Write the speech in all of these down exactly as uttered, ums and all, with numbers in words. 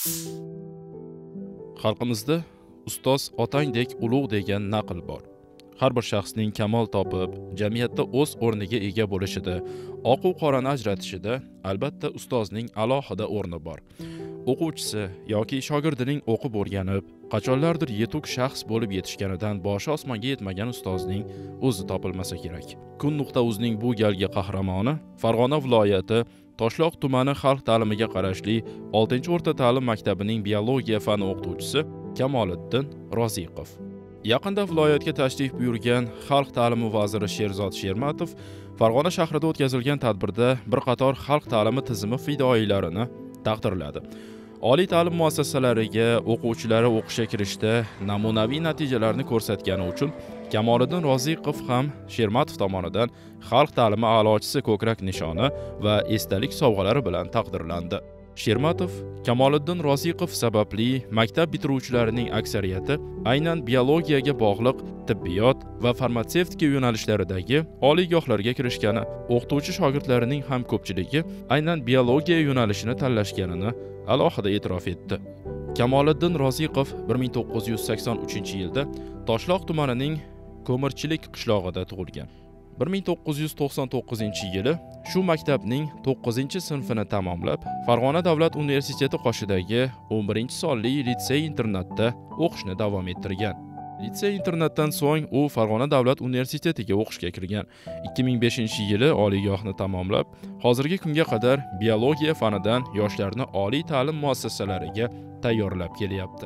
Xalqimizda ustoz otangdek ulug' degan naql bor. Har bir shaxsning kamol topib, jamiyatda o'z o'rniga ega bo'lishida, oq va qorani ajratishida albatta ustozning alohida o'rni bor. O'quvchisi yoki shogirdining o'qib o'rganib, qachonlardir yetuk shaxs bo'lib yetishganidan boshi osmonga yetmagan ustozning o'zi topilmasa kerak. Kun.uzning bu galgi qahramoni Farg'ona viloyati Toshloq tumani xalq ta'limiga qarashli oltinchi o'rta ta'lim maktabining biologiya fani o'qituvchisi Kamoliddin Roziqov. Yaqinda viloyatga tashrif buyurgan xalq ta'limi vaziri Sherzod Shermatov Farg'ona shahrida o'tkazilgan tadbirda bir qator xalq ta'limi tizimi fidoyilarini taqdirladi. Oliy ta'lim muassasalariga o'quvchilari o'qishga kirishda namunaviy natijalarni ko'rsatgani uchun Kamoliddin Roziqov ham Shermatov tomonidan xalq ta'limi a'lochisi ko'krak nishoni va esdalik sovg'alari bilan taqdirlandi. Shermatov Kamoliddin Roziqov sababli maktab bitiruvchilarining aksariyati aynan biologiyaga bog'liq tibbiyot va farmatsevtika yo'nalishlaridagi oliygohlarga kirishgani, o'qituvchi shogirdlarining ham ko'pchiligi aynan biologiya yo'nalishini tanlashganini alohida e'tirof etdi. Kamoliddin Roziqov bir ming to'qqiz yuz sakson uchinchi yilda Toshloq tumanining Ko'mirchilik qishlog'ida tug'ilgan. bir ming to'qqiz yuz to'qson to'qqizinchi yili shu maktabning to'qqizinchi sinfini tamomlab, Farg'ona davlat universiteti qoshidagi o'n birinchi sonli litsey-internatda o'qishni davom ettirgan. Litsey-internatdan so'ng u Farg'ona davlat universitetiga o'qishga kirgan. ikki ming beshinchi yili oliygohni tamomlab, hozirgi kunga qadar biologiya fanidan yoshlarni oliy ta'lim muassasalariga tayyorlab kelyapti.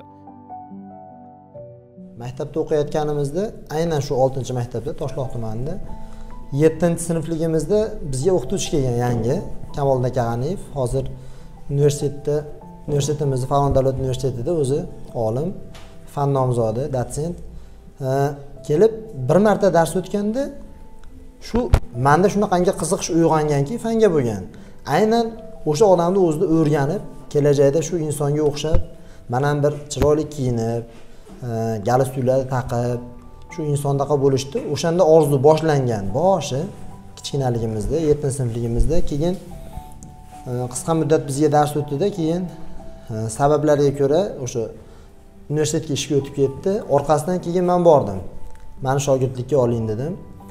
Maktabda o'qiyotganimizda, aynan shu oltinchi maktabda Toshloq tumanida yettinchi sinfligimizda bizga o'qituvchi kelgan yangi Kamol Nakag'aniyev, hozir universitetda, universitetimizning Farg'ona davlat universitetida o'zi olim, fan nomzodi, dotsent kelib bir marta dars o'tganda shu menda shunaqangi qiziqish uyg'onganki, fanga bo'lgan. Aynan o'sha odamni o'zida o'rganib, kelajakda shu insonga o'xshab, mana bir chiroyli kiyinib, galstuklar taqib, shu insondaqa bo'lishdi. O'shanda orzu boshlangan. Boshi kichkinaligimizda, yettinchi sinfligimizda, keyin qisqa muddat bizga dars o'tdi-da, keyin sabablarga ko'ra o'sha universitetga ishga o'tib ketdi. Orqasidan keyin men bordim. Meni shogirdlikka oling dedim.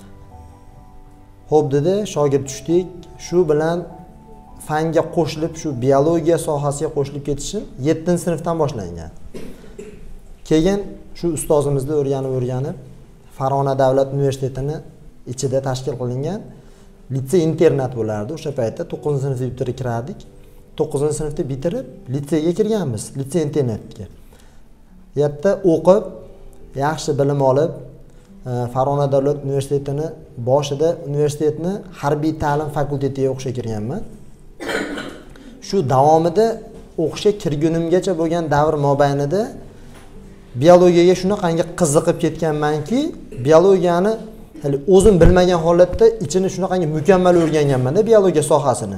Xo'p dedi, shogird tushdik. Shu bilan fanga qo'shilib, shu biologiya sohasiga qo'shilib ketishim yettinchi sinfdan boshlangan. Keyin shu ustozimizni o'rganib o'rganib Farg'ona davlat universitetini ichida tashkil qilingan litsey internat bo'lardi. O'sha paytda to'qqizinchi sinfni bitirib kirardik. to'qqizinchi sinfni bitirib litseyga kirganmiz, litsey internatga. Bu yerda o'qib, yaxshi bilim olib, Farg'ona davlat universitetini boshida universitetni harbiy ta'lim fakultetiga o'qishga kirganman. Shu davomida o'qishga kirgunimgacha bo'lgan davr mobaynida biologiyaga shunaqangi qiziqib ketganmanki, biologiyani hali o'zim bilmagan holatda ichini shunaqangi mukammal o'rganganman-da biologiya sohasini.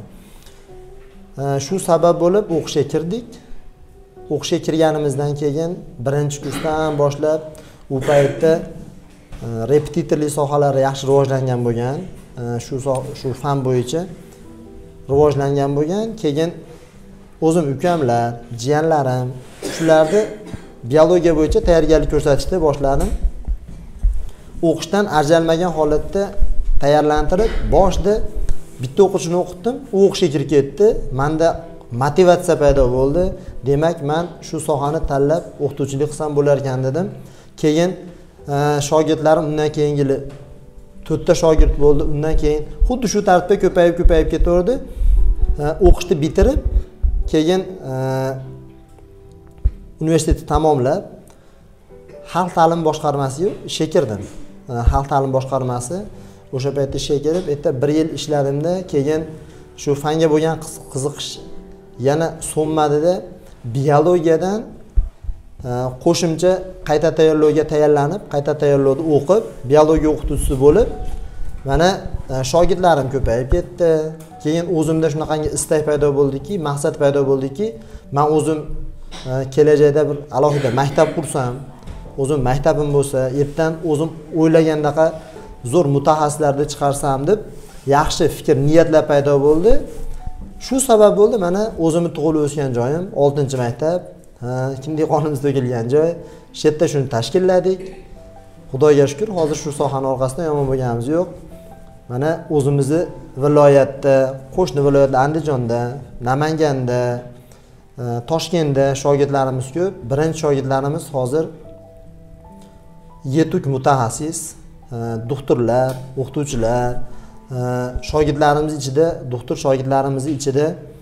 Shu sabab bo'lib o'qishga kirdik. O'qishga kirganimizdan keyin birinchi kursdan boshlab u paytda repetitorlik sohalari yaxshi rivojlangan bo'lgan, shu shu fan bo'yicha rivojlangan bo'lgan. Keyin o'zim ukamlar, jiyanlarim shularni biologiya bo'yicha tayyorgarlik ko'rsatishni boshladim. O'qishdan ajralmagan holatda tayyorlantirib, boshida bitta o'quvchini o'qitdim, u o'qishga kirib ketdi. Menda motivatsiya paydo bo'ldi. Demak, men shu sohani tanlab o'qituvchilik qilsam bo'lar ekan dedim. Keyin shogirdlarim undan keyingi to'rtta shogird bo'ldi. Undan keyin xuddi shu tartibda ko'payib ko'payib ketaverdi. O'qishni bitirib, keyin universitetni tamomlab xalq ta'lim boshqarmasiga ishga kirdim. Xalq ta'lim boshqarmasi o'sha paytda ishga kirib, erta bir yil ishladimda, keyin shu fanga bo'lgan qiziqish yana so'nmadida biologiyadan qo'shimcha qayta tayyorlovga tayyorlanib, qayta tayyorlovni o'qib, biologiya o'qituvchisi bo'lib, mana shogirdlarim ko'payib ketdi. Keyin o'zimda shunaqangi istak paydo bo'ldiki, maqsad paydo bo'ldiki, men o'zim kelajakda bir alohida maktab qursam, o'zim maktabim bo'lsa, ertadan o'zim o'ylagandaqa zo'r mutaxassislarni chiqarsam deb yaxshi fikr, niyatlar paydo bo'ldi. Shu sabab bo'ldi mana o'zimni tug'ilib o'sgan joyim oltinchi maktab, kimdir qonimiz to'kilgan joy. Shu yerda shuni tashkilladik. Xudoga shukr, hozir shu sohani orqasida yomon bo'lganimiz yo'q. Mana o'zimizni viloyatda, qo'shni viloyatda Andijonda, Namanganda, Toshkentda shogirdlarimiz ko'p. Birinchi shogirdlarimiz hozir yetuk mutaxassis, doktorlar, o'qituvchilar, shogirdlarimiz ichida, doktor shogirdlarimiz ichida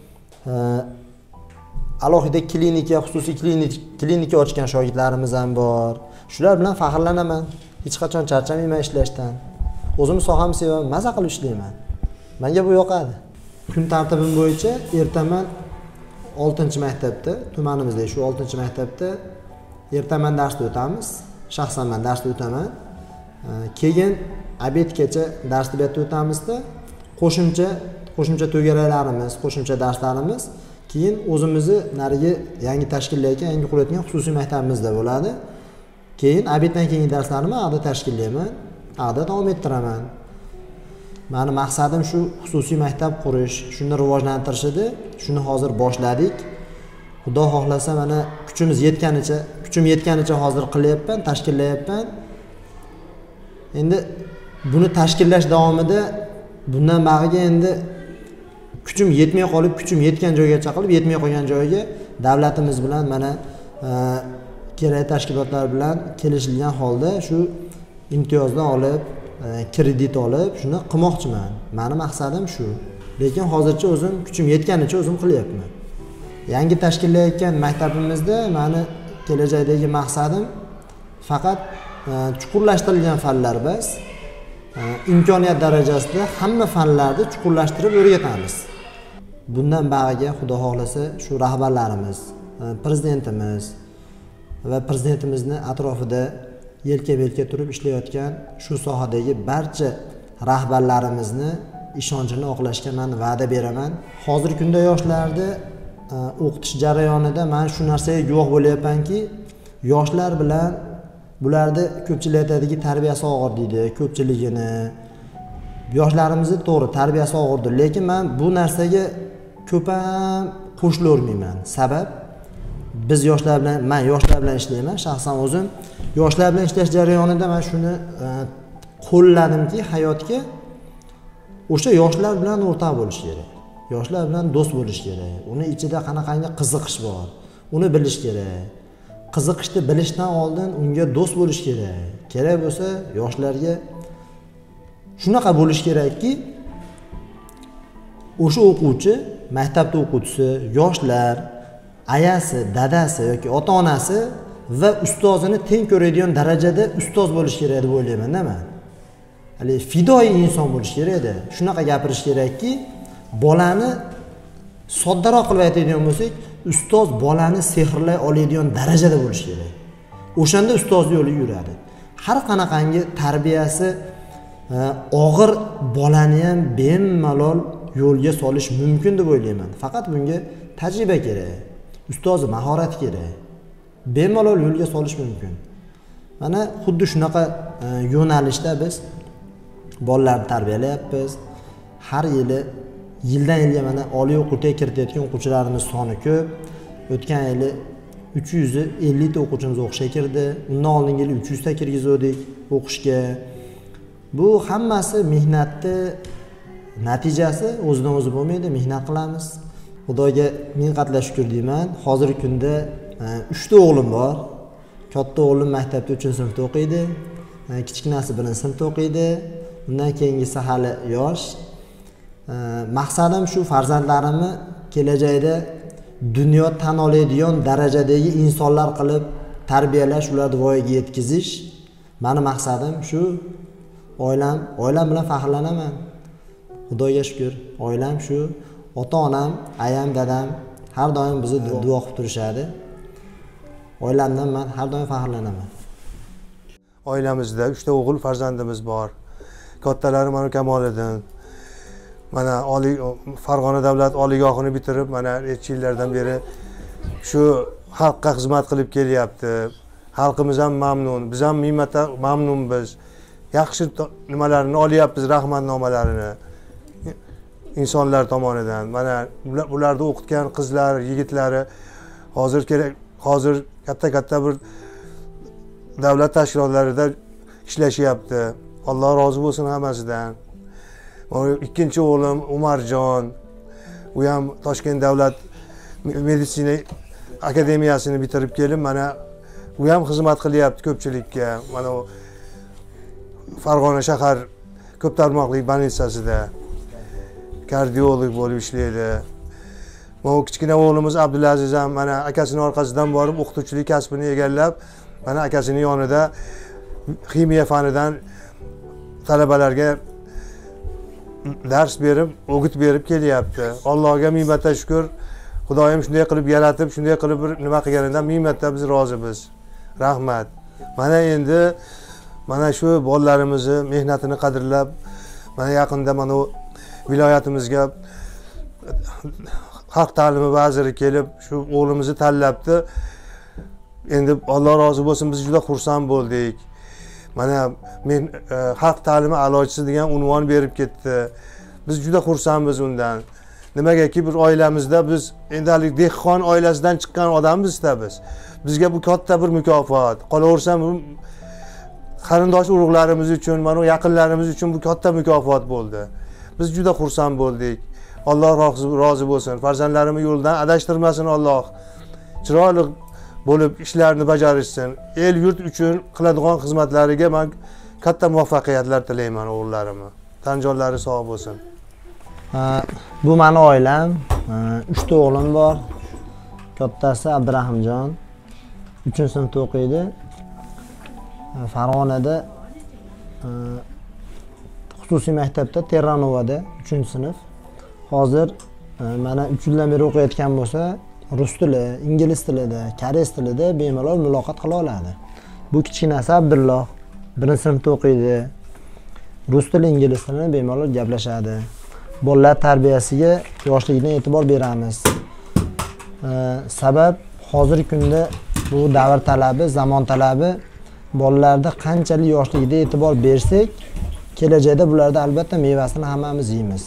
alohida klinika, xususiy klinika ochgan shogirdlarimiz ham bor. Shular bilan faxrlanaman. Hech qachon charchamayman ishlashdan. O'zim sohamni sevaman, maza qilib ishlayman. Menga bu yoqadi. Kun tartibim bo'yicha ertaman oltinchi maktabda, tumanimizda shu oltinchi maktabda ertaman darsda o'tamiz. Shaxsan men darsda o'taman. Keyin obedgacha darsda bu yerda o'tamizda, qo'shimcha qo'shimcha to'garaklarimiz, qo'shimcha darslarimiz keyin o'zimizni narigi yangi tashkillayotgan, yangi qulayotgan xususiy maktabimizda bo'ladi. Keyin obeddan keyingi darslarimni aqda tashkillayman, aqda davom ettiraman. Meni maqsadim shu xususiy maktab qurish, shuni rivojlantirish edi. Shuni hozir boshladik. Xudo xohlasa mana kuchimiz yetganicha, kuchim yetganicha hozir qilyapman, tashkillayapman. Endi buni tashkillash davomida bundan bag'iga endi kuchim yetmay qolib, kuchim yetgan joygacha qilib, yetmay qolgan joyga davlatimiz bilan mana kerakli tashkilotlar bilan kelishilgan holda shu imtiyozni olib, kredit olib, shuni qilmoqchiman. Meni maqsadim shu. Lekin hozircha o'zim kuchim yetganicha o'zim qilyapman. Yangi tashkillayotgan maktabimizda meni kelajakdagi maqsadim faqat chuqurlashtirilgan fanlar bas, imkoniyat darajasida hamma fanlarni chuqurlashtirib o'rgatamiz. Bundan bag'iga Xudo xohlasa shu rahbarlarimiz, prezidentimiz va prezidentimizni atrofida yelka-belka turib ishlayotgan shu sohadagi barcha rahbarlarimizni ishonchini oqlashga men va'da beraman. Hozirgi kunda yoshlarni o'qitish jarayonida men shu narsaga guvoh bo'lyapmanki, yoshlar bilan bularni ko'pchilik aytadiki, tarbiyasi og'ir deydi, ko'pchiligini. Yoshlarimizni to'g'ri tarbiyasi og'irdir, lekin men bu narsaga ko'p ham qo'shilavermayman. Sabab biz yoshlar bilan, men yoshlar bilan ishlayman, shaxsan o'zim yoshlar bilan ishlash jarayonida men shuni qo'lladimki, hayotga o'sha yoshlar bilan o'rtoq bo'lish kerak. Yoshlar bilan do'st bo'lish kerak. Uni ichida qanaqangi qiziqish bor, uni bilish kerak. Qiziqishni bilishdan oldin unga do'st bo'lish kerak. Kerak bo'lsa yoshlarga shunaqa bo'lish kerakki, o'sha o'quvchi, maktabda o'quvchisi, yoshlar, ayasi, dadasi yoki ota-onasi va ustozini teng ko'radigan darajada ustoz bo'lish kerak deb o'ylayman-da men. Hali fidoi inson bo'lish kerak-da. Shunaqa gapirish kerakki, bolani soddaroq qilib aytadigan bo'lsak, ustoz bolani sehrlay oladigan darajada bo'lish kerak. O'shanda ustoz yo'liga yuradi. Har qanaqangi tarbiyasi og'ir bolani ham bemalol yo'lga solish mumkin deb o'ylayman. Faqat bunga tajriba kerak. Ustozi mahorati kerak. Bemalol yo'lga solish mumkin. Mana xuddi shunaqa yo'nalishda biz bolalarni tarbiyalayapmiz. Har yili yildan yilga mana oliy o'quvga kiritayotgan o'quvchilarimiz soni ko'p. O'tgan yili uch yuz ellik ta o'quvchimiz o'qishga kirdi. Undan oldingi yili uch yuz ta kirgizdik o'qishga. Bu hammasi mehnatni natijasi, o'zidan o'zi bo'lmaydi, mehnat qilamiz. Xudoga ming qatla shukr deyman. Hozirgi kunda uch ta o'g'lim bor. Katta o'g'lim maktabda uchinchi sinfda o'qiydi. Kichkinasi birinchi sinfda o'qiydi. Undan keyingisi hali yosh. Maqsadim shu farzandlarimni kelajakda dunyo tan oladigan darajadagi insonlar qilib tarbiyalash, ularni voyaga yetkazish. Meni maqsadim shu. Oilam, oilam bilan faxrlanaman. Xudoga shukr, oilam shu. Ota-onam, ayam, dadam har doim bizni duo qilib turishadi. Oilamdan men har doim faxrlanaman. Oilamizda uch ta o'g'il farzandimiz bor. Kattalari mana Kamoliddin. Mana oliy Farg'ona davlat oliygohini bitirib, mana necha yillardan beri shu xalqqa xizmat qilib kelyapti. Xalqimiz ham mamnun, biz ham mingta mamnunmiz. Yaxshi nimalarni olyapmiz, rahmatnomalarini. insonlar tomonidan. Mana ularni o'qitgan qizlar, yigitlari hozir kerak, hozir katta-katta bir davlat tashkilotlarida ishlashyapti. Alloh rozi bo'lsin hammasidan. Ikkinchi o'g'lim Umarjon, u ham Toshkent davlat meditsina akademiyasini bitirib kelib, mana u ham xizmat qilyapti ko'pchilikka. Mana Farg'ona shahar ko'p tarmoqli больницасida kardiolog bo'lib ishlaydi. Mana kichkina o'g'limiz Abdulaziz ham mana akasining orqasidan borib o'qituvchilik kasbini egallab, mana akasining yonida ximiya fanidan talabalarga dars berib, o'g'it berib kelyapti. Allohga ming marta shukr. Xudoyim shunday qilib yaratib, shunday qilib bir nima qilganidan ming marta biz rozimiz. Rahmat. Mana endi mana shu bolalarimizni mehnatini qadrlab, mana yaqinda mana viloyatimizga xalq ta'limi vaziri kelib, shu o'g'limizni tanlabdi. Endi Alloh rozi bo'lsin, biz juda xursand bo'ldik. Mana men xalq ta'limi a'lochisi degan unvon berib ketdi. Biz juda xursandmiz undan. Nimagaki bir oilamizda biz endalik dehqon oilasidan chiqqan odammiz-da biz. Bizga bu katta bir mukofot. Qolaversa qarindosh urug'larimiz uchun, mana yaqinlarimiz uchun bu katta mukofot bo'ldi. Biz juda xursand bo'ldik. Alloh rozi bo'lsin. Farzandlarimni yo'ldan adashtirmasin Alloh. Chiroyli bo'lib ishlarni bajarishsin. El yurt uchun qiladigan xizmatlariga men katta muvaffaqiyatlar tilayman o'g'illarimni. Tanjonlari sog' bo'lsin. Bu meni oilam. uchta o'g'lim bor. Kattasi Abdurahimjon uchinchi sinfda o'qiydi. Farg'onada xususiy maktabda Terranovada uchinchi sinf. Hozir mana uch yildan beri o'qiyotgan bo'lsa, rus tili, ingliz tilida, koreys tilida bemalol muloqot qila oladi. Bu kichkinasi Abdulloh birinchi sinfda o'qiydi. Rus tili, ingliz tilini bemalol gaplashadi. Bolalar tarbiyasiga yoshligidan e'tibor beramiz. Sabab hozirgi kunda bu davr talabi, zamon talabi. Bolalarda qanchalik yoshligida e'tibor bersak, kelajakda bularda albatta mevasini hammamiz yeymiz.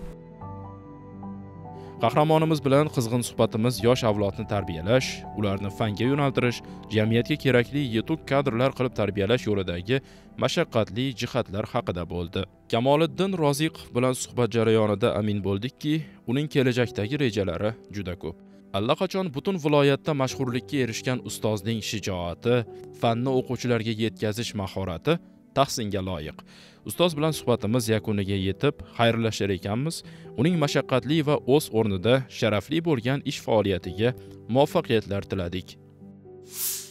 Qahramonimiz bilan qizg'in suhbatimiz yosh avlodni tarbiyalash, ularni fanga yo'naltirish, jamiyatga kerakli yetuk kadrlar qilib tarbiyalash yo'lidagi mashaqqatli jihatlar haqida bo'ldi. Kamoliddin Roziqov bilan suhbat jarayonida amin bo'ldikki, uning kelajakdagi rejalari juda ko'p. Allaqachon butun viloyatda mashhurlikka erishgan ustozning shijoati, fanni o'quvchilarga yetkazish mahorati tahsinga loyiq. Ustoz bilan suhbatimiz yakuniga yetib, xayrlashar ekanmiz. Uning mashaqqatli va o'z o'rnida sharafli bo'lgan ish faoliyatiga muvaffaqiyatlar tiladik.